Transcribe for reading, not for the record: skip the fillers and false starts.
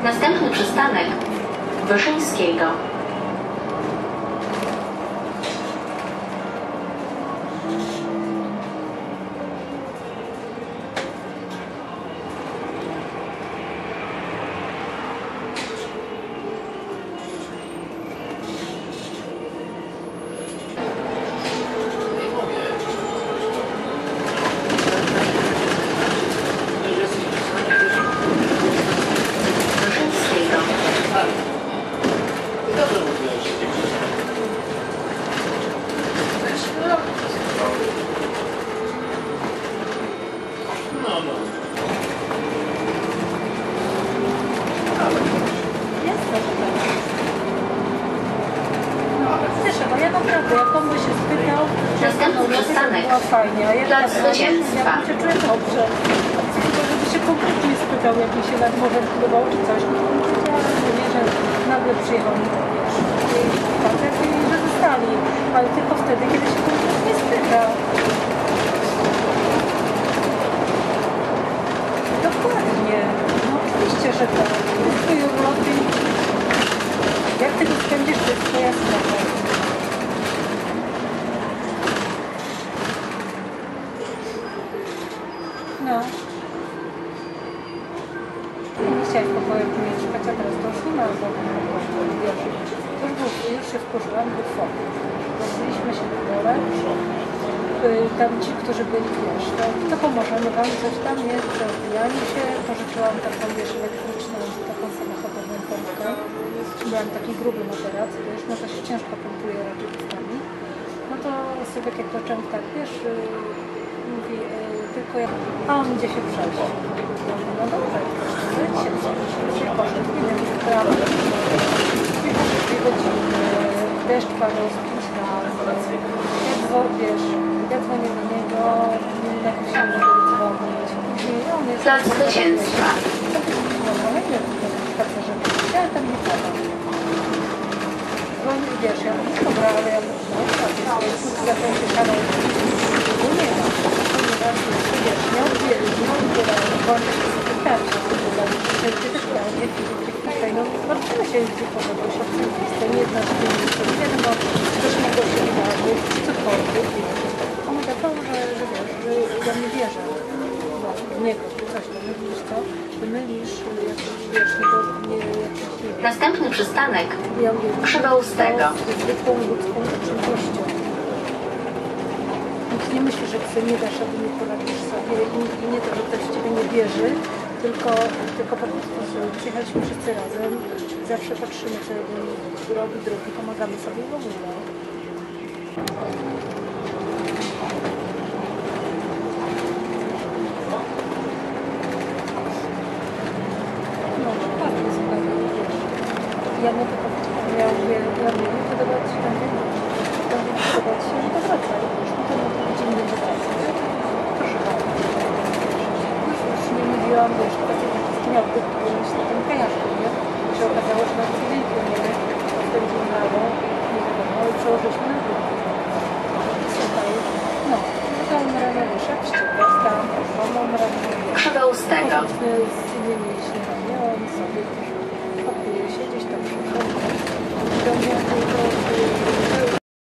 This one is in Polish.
Następny przystanek Wyszyńskiego. Następny przystanek Plac Zwycięstwa. Ja się czuję dobrze. Żeby się konkretnie spytał, jak mi się nad morzem pływał czy coś, no to powiedziałam, że nie, że nagle przyjechał mi facet i że zostali, ale tylko wtedy, kiedy się konkretnie spyta. Dokładnie. No oczywiście, że tak. To jest twój urlop i jak ty go spędzisz, to jest twoja sprawa. No. Nie chciałam w pokoju mieszkać, a teraz to już nie ma już się wkurzyłam, bo foty. Rozbiliśmy się na dole. Tam ci, którzy byli, wiesz, to pomożemy wam, coś tam jest, to odbijanie się. Pożyczyłam taką, wiesz, elektryczną, taką samochodową pompkę. Byłam taki gruby materac, wiesz, no to się ciężko pompuje raczej ustami. No to sobie jak począłem tak, wiesz, mówi, tylko jak... A on idzie się przejść. No dobrze, idź się przejść. I poszedł, nie wiem, że prawo. I poszedł 2 godziny. Deszcz padał z 5 razy. Wiesz, ja dzwonię do niego, jakoś się nie mogę dzwonić. Później on jest... Plac Zwycięstwa. Ja tam nie padam. Bo wiesz, ja mówię, dobra, ale ja mówię, no tak, jest zakończy kanał. Nie ma. Wiesz, nie odbieram, bo on się pytać, gdzie też prawie, tutaj, no zobaczymy się, gdzie powodą się oczywiste, nie jedna z tym, nie wiadomo, coś mogło się wydarzyć, cokolwiek, on mówi taką, że wiesz, że ja nie wierzę w niego, czy coś tam, wiesz co, mylisz, wiesz, nie Następny przystanek Krzywoustego. Zwykłą ludzką uczynnością. Nikt nie myśli, że ty nie dasz, albo nie poradzisz sobie i nie to, że ktoś w ciebie nie wierzy, tylko po prostu przyjechaliśmy wszyscy razem, zawsze patrzymy, co jeden robi, drugi, pomagamy sobie w ogóle. No, bardzo zupełnie, wiesz. Ja mu to powiedziałam, ja mówię, nie podoba ci się tam nie podoba ci się, no to wracaj, już potem widzimy, będzie wracać. Proszę bardzo. Już nie mówiłam, wiesz, pacjent miał być na tym kajaku, nie? I się okazało, że na tydzień płyniemy, spędzimy na rano, nie wiadomo, i przełożyliśmy na drugą. Słuchaj, no to on rano wyszedł, ścieka, stałam pod domą, rano Krzywoustego. z innymi śniadaniami, on sobie pakuje się gdzieś tam przyszedł. Do mnie